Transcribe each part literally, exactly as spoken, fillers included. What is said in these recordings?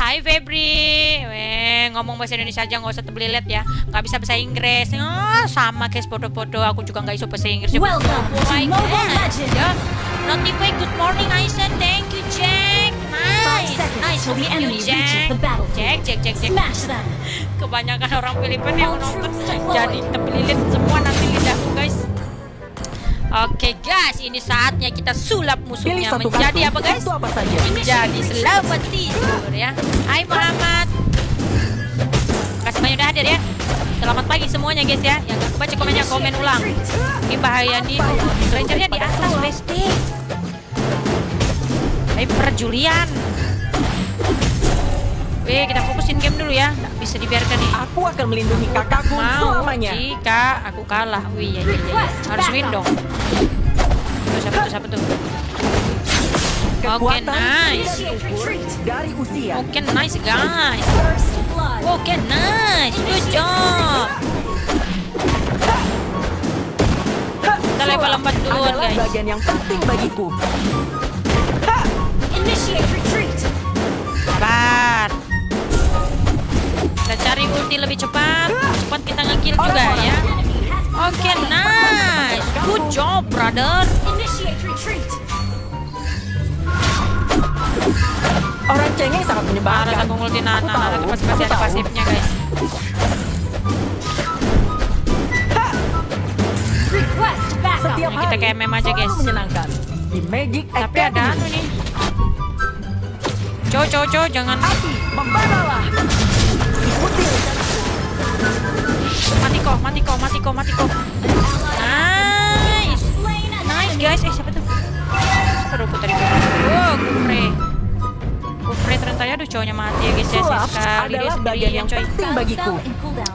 Hai Febri. Weh, ngomong bahasa Indonesia aja, nggak usah tebelilet ya. Nggak bisa bahasa Inggris. Oh, sama guys, bodoh-bodoh. Aku juga nggak iso bahasa Inggris. Welcome to Mobile Legends. Ya. Notify good morning Aisyah. Thank you Jack. Nice. Nice till the to meet enemy you, reaches Jack. the battlefield. Jack, Jack, Jack, Jack. Smash them. Kebanyakan orang Filipina yang All nonton troops deployed. jadi tebelilit semua nanti lidahku guys. Oke guys, ini saatnya kita sulap musuhnya menjadi apa guys? Itu apa saja? Menjadi selamat tidur ya. Hai Muhammad. Kasih banyak udah hadir ya. Selamat pagi semuanya guys ya. Yang gak kebaca komennya komen ulang. Ini bahaya nih. Rangernya di atas Besti. Hai per Julian. Weh, kita fokusin game dulu ya. Nggak bisa dibiarkan nih. Aku akan melindungi kakakku Mau selamanya. jika aku kalah. Wih, ya, ya, ya, ya. Harus win dong. Tuh, siapa tuh, siapa tuh? Oke, Kekuatan nice. tidak diukur dari usia. Oke, nice guys. First blood. Oke, nice. Good job. Kita level empat dulu adalah guys. bagian yang penting bagiku. Initiate retreat. Sabar. Kita cari ulti lebih cepat. Cepat kita nge-kill juga ya. Enemy has Oke, nice. Good job, brother. initiate retreat. Orang cengeng sangat Harus menyebalkan. aku ngulti Nana. Aku tahu, Nanti pasti pasti aku ada tahu. pasifnya guys. Request backup. Setiap Kita hari kayak meme aja, selalu guys. menyenangkan. Di Magic Tapi ada anu Academy. nih. Cow, cow, cow, jangan Api, membaralah. Ikuti mati kok, mati kok, mati kok, mati kok. Nice, nice guys. Eh siapa tuh? Siapa rumput tadi? Oh, Kufre. Kufre ternyata ya, aduh cowoknya mati ya guys ya. sulap Sekali dia adalah bagian sendirian yang coy. penting bagiku. In cooldown.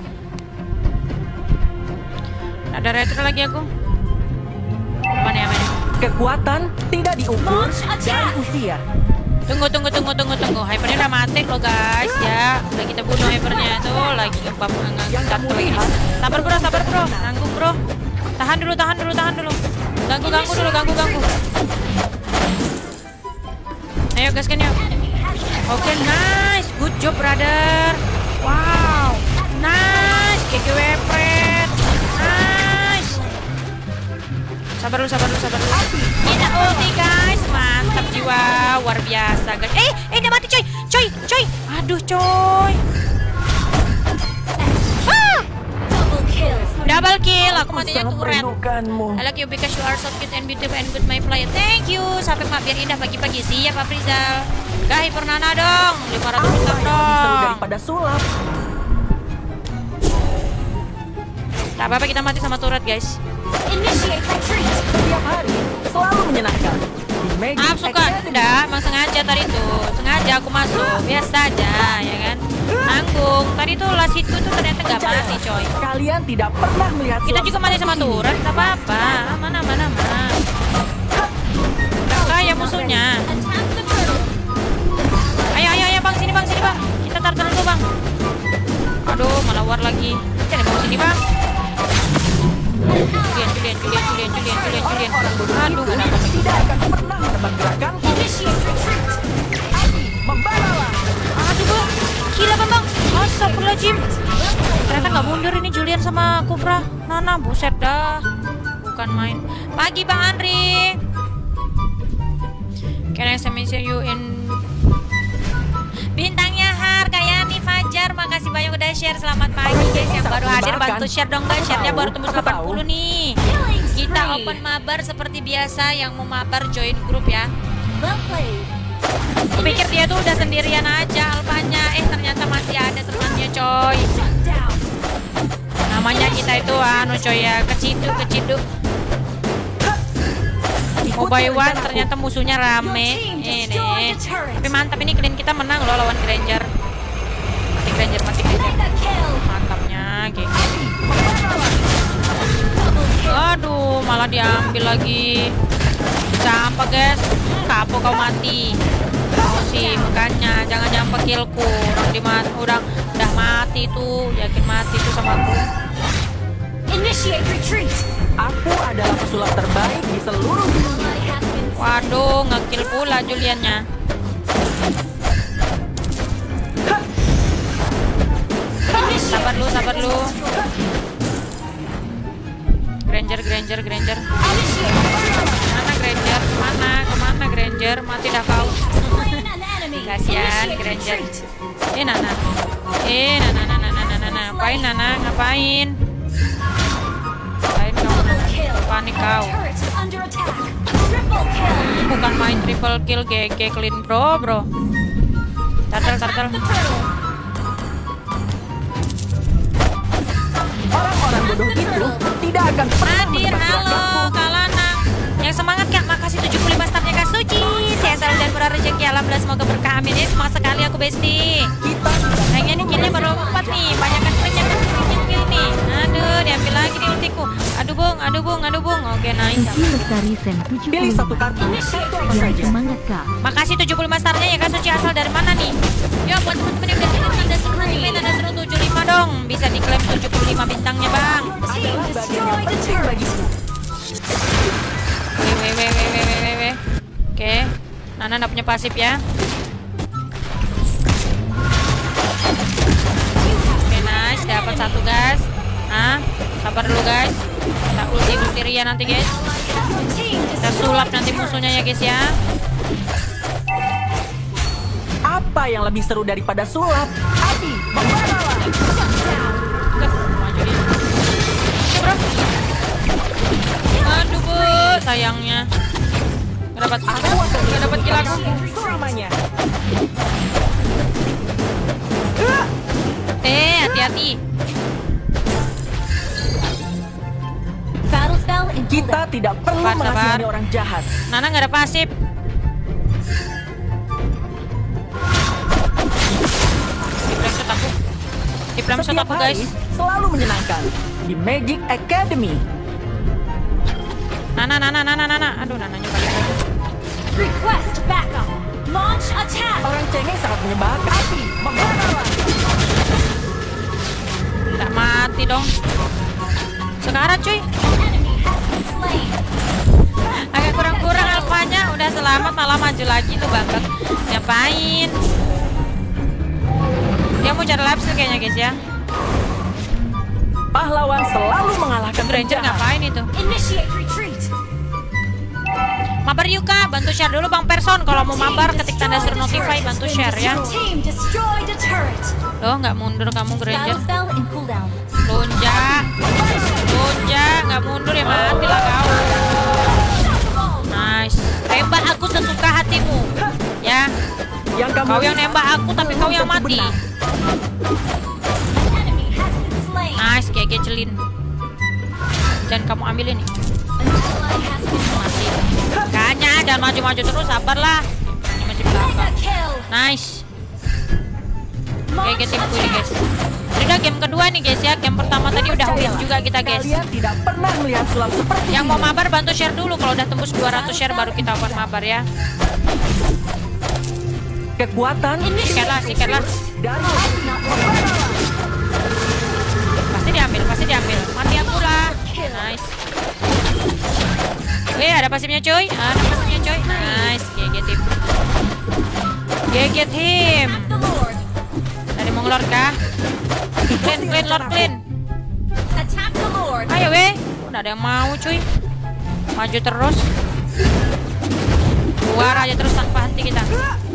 Ada retro lagi aku. Mana ya mana? Kekuatan tidak diukur Launch dari attack. usia. Tunggu, tunggu, tunggu, tunggu, tunggu. Hypernya udah mati loh guys ya. Udah kita bunuh hypernya tuh. Lagi ngebab ngangkat lagi. Sabar bro, sabar bro. Nanggung bro. Tahan dulu, tahan dulu, tahan dulu. Ganggu, ganggu dulu, ganggu, ganggu. Ayo gaskan yuk. Oke, nice. Good job brother. Wow. Nice. G G W Pret. Nice. Sabar dulu, sabar dulu, sabar dulu. Kita ulti guys. Mantap jiwa. Luar biasa guys. Eh, eh udah mati coy. Coy, coy. Aduh coy. Ah! Double kill. Double kill. Aku matinya sangat turret. merindukanmu. I like you because you are so cute and beautiful and good my player. Thank you. Sampai mak biar indah pagi-pagi. Siap Pak Rizal. Gahi Purnana dong. lima ratus Apa juta yang lebih seru dong. daripada sulap? Tak apa-apa kita mati sama turret guys. Initiate retreat. Setiap hari selalu menyenangkan. Di Magic Maaf suka. Academy. Enggak, emang sengaja tadi tuh. Sengaja aku masuk. Biasa aja ya kan. Nanggung. Tadi tuh last hitku tuh ternyata nggak mati coy. Kalian tidak pernah melihat Kita sulap juga mati sama seperti ini. turret. Tak apa-apa. Aman, aman, aman. Gak kaya musuhnya. Attack the turtle. Ayo, ayo, ayo bang, sini bang, sini bang. Kita tartan dulu bang. Aduh, malah war lagi. Kita mau sini bang. Julian, Julian, Julian, Julian, Julian, Julian, Julian. Orang bodoh Aduh, itu gak dapat lagi. tidak akan pernah menebak gerakan. Initiate retreat. Api, membaralah. Aduh bang, gila bang bang. Astagfirullahaladzim. Ternyata nggak mundur ini Julian sama Kufra. Nana, buset dah. Bukan main. Pagi bang Andri. Can I mention you in Bintangnya Har, Kayani Fajar, makasih banyak udah share. Selamat pagi guys yang baru hadir, bantu share dong guys. Share-nya baru tembus delapan puluh nih. Killing Kita spree. open mabar seperti biasa. Yang mau mabar join grup ya. Well played. Kupikir dia tuh udah sendirian aja alpanya. Eh ternyata masih ada temannya coy. Shut down. Namanya kita itu anu coy ya, keciduk keciduk. Mobile One ternyata musuhnya rame. Ini. Tapi mantap ini clean kita menang loh lawan Granger. Mati Granger, mati Granger. Mega kill. Mantapnya gitu. Double kill. Aduh, malah diambil lagi. Campak guys. Hmm, kapok kau mati. Kau sih makanya jangan nyampe killku. Orang di udah udah mati tuh, yakin mati tuh sama aku. Initiate retreat. Aku adalah pesulap terbaik di seluruh dunia. Ally has been Waduh, ngekill pula Juliannya. sabar lu, sabar lu. Granger, Granger, Granger. Mana Granger? Kemana? Kemana Granger? Mati dah kau. Kasihan Granger. Eh Nana. Eh Nana, Nana, Nana, Nana. Ngapain Nana? Ngapain? Ngapain kau Nana? Panik kau. Bukan main triple kill G G clean bro, bro. Turtle, turtle. Orang-orang bodoh itu tidak akan pernah Hadir, halo Kak Lana. Yang semangat Kak, makasih tujuh puluh lima startnya Kak Suci. Saya selalu dan murah rezeki, alhamdulillah semoga berkah amin ya. Semangat sekali aku Besti. Kayaknya nih killnya baru empat nih, banyak kan killnya kan kill nih. Aduh, diambil lagi di ultiku. Aduh bung, aduh bung, aduh bung. Oke nice. pilih satu kartu. Kartu apa saja? Semangat Kak. Makasih tujuh puluh lima startnya ya Kak Suci, asal dari mana nih? Yo buat teman-teman yang udah ada seru nih, ada seru tujuh puluh lima dong. Bisa diklaim tujuh puluh lima bintangnya bang. Adalah bagian yang penting bagiku. Weh weh weh weh weh weh weh. Oke, Nana nggak punya pasif ya. Oke nice, dapat satu guys. Ah, sabar dulu guys. Kita ulti ulti Ria nanti guys. Kita sulap nanti musuhnya ya guys ya. Apa yang lebih seru daripada sulap? Abi, membalalah. Ke, maju dia. Oke bro. Aduh bu, sayangnya. Gak dapat, gak dapat kill aku. Selamanya. Eh, hati-hati. Battle spell in Kita tidak perlu Sabar, sabar. mengasihani orang jahat. Nana nggak ada pasif. Di shot aku. Di shot Setiap aku guys. hari selalu menyenangkan di Magic Academy. Nana, Nana, Nana, Nana. Aduh, Nananya balik lagi. request backup. Launch attack. Orang cengeng sangat menyebalkan. Abi, membalalah. Tidak mati dong. Sekarang cuy. Enemy has been slain. Agak kurang-kurang alfanya. Udah selamat malah maju lagi tuh banget. Ngapain? Dia mau cari live skill kayaknya guys ya. Pahlawan selalu mengalahkan Granger penjahat. ngapain itu? Initiate retreat. Mabar yuk Kak, bantu share dulu Bang Person. Kalau mau mabar ketik tanda suruh notify, bantu share ya. Team destroyed a turret. Loh nggak mundur kamu Granger. Battle spell in cooldown. Lonjak, lonjak, nggak mundur ya mati lah kau. Nice, tembak aku sesuka hatimu, ya. Yang kamu Kau yang nembak aku tapi kau yang tentu mati. benar. Enemy has been slain. Nice, kayak celin. Jangan kamu ambil ini, An ally has been mati. Kayaknya jangan maju-maju terus, sabarlah. Ini masih mega belakang. kill. Nice, kayak Launch timku nih guys. attack. Ini udah game kedua nih guys ya. Game pertama tadi udah win juga kita guys. Kalian tidak pernah melihat sulap seperti Yang ini. mau mabar bantu share dulu. Kalau udah tembus dua ratus share baru kita open mabar ya. Kekuatan Sikat lah, sikat lah. dari Pasti diambil, pasti diambil. Mati aku lah. Nice. Wih, ada pasifnya coy. Ada pasifnya coy. Nice, G G tim. G G tim. The Lord. Dari mau ngelor kah? Clean, clean, lord clean. Attack the Lord. Ayo weh. Udah ada yang mau cuy. Maju terus. Keluar aja terus tanpa henti kita.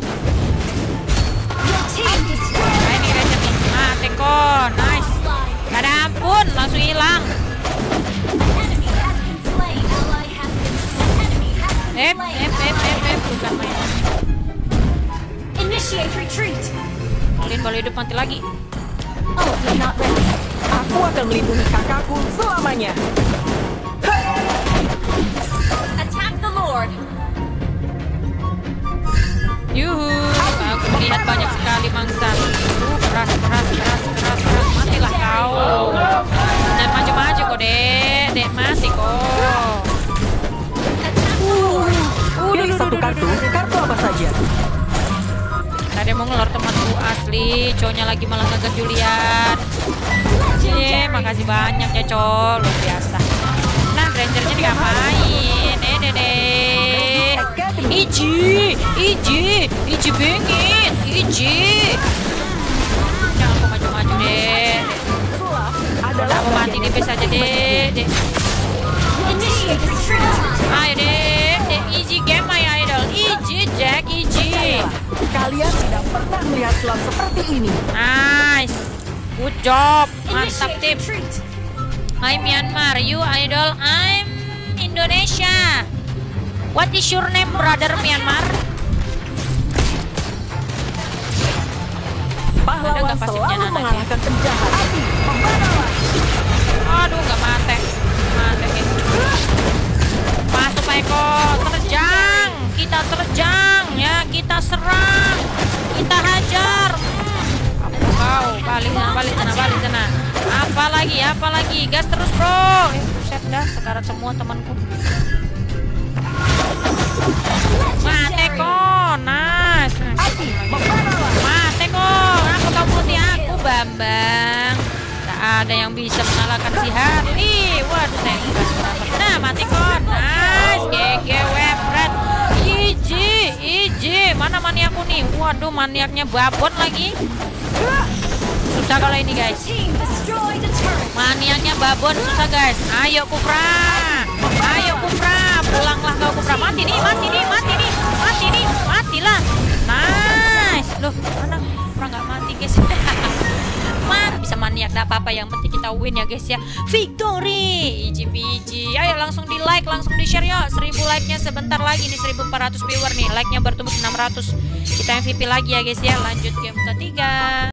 Your team destroyed. Nah ini Ranger nih. Nah, teko. Nice. Slide. Gak ada ampun, langsung hilang. Enemy has been slain. Ally has been slain. Enemy has been Eh, slain. eh, eh, eh, eh. Bukan main. Initiate retreat. Kalian kalau hidup mati lagi. Oh, not ready. Aku akan melindungi kakakku selamanya. Attack the Lord. Yuhu, aku melihat banyak sekali mangsa. Uh, keras, keras, keras, keras, keras. Matilah kau. Jangan maju-maju kok, dek. Dek mati kok. Attack the Lord. Pilih satu kartu. Kartu apa saja? Tadi mau ngelor temanku asli. Cowoknya lagi malah ngegas Julian. Cie, makasih banyak ya, cow. Luar biasa. Nah, Grangernya diapain? Eh, dede. Iji, Iji, Iji bengit, Iji. jangan kau maju-maju deh. Sulap Kau adalah tak mau mati bagian di base aja deh, deh. Initiate retreat time. Ayo deh, deh. Easy game my idol, easy Jack, easy. Kalian tidak pernah melihat sulap seperti ini. Nice, good job, mantap Initiate tim. retreat. I'm Myanmar, you idol, I'm Indonesia. What is your name, brother Myanmar? Pahlawan nggak pasifnya selalu anaknya? mengalahkan penjahat. Abi, membanalah. Aduh, nggak mate, mate guys. Masuk Pak Eko, terjang, kita terjang ya, kita serang, kita hajar. Hmm. Apa kau? Balik sana, balik sana, balik sana. Apa lagi, apa lagi? Gas terus bro. Eh, buset dah, sekarat semua temanku. Mate kok, nice. Abi, membanalah. Mate kok, apa kau putih aku Bambang? Tak ada yang bisa mengalahkan si Harley. Waduh, saya bukan kenapa. Nah, mati kok, nice. G G Webret, Iji, Iji. Mana maniakku nih? Waduh, maniaknya babon lagi. Susah kalau ini guys. Team destroyed a turret. Maniaknya babon susah guys. Ayo Kufra, ayo Kufra, pulanglah kau Kufra. Mati nih, mati nih, mati nih, mati nih, matilah. Nice. Loh, mana Kufra nggak mati guys? Man, bisa maniak, nggak apa-apa. Yang penting kita win ya guys ya. Victory, iji biji. Ayo langsung di like, langsung di share yuk. seribu like-nya sebentar lagi nih, seribu empat ratus viewer nih. Like-nya bertemu enam ratus. Kita M V P lagi ya guys ya. Lanjut game ketiga.